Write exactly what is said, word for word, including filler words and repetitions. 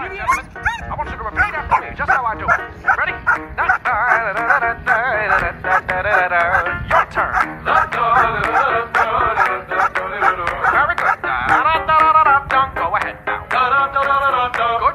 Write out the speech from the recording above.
right, gentlemen. I want you to repeat after me, just how I do it. Ready? Your turn. Very good. Go ahead now. Good.